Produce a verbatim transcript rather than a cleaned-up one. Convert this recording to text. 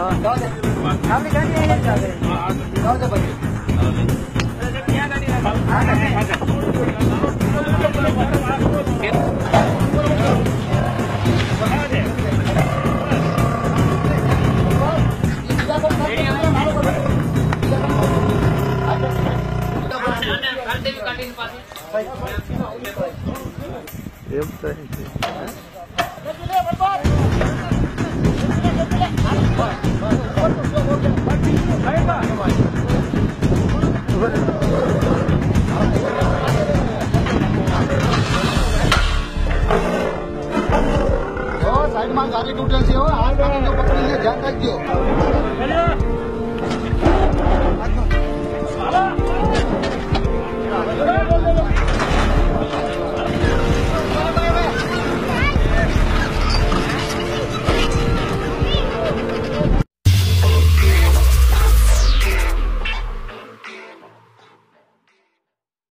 आपली गाडी आहे जाऊ दे बघ साइड में गाड़ी टूटे से हो हाथ पकड़ के ध्यान रखियो।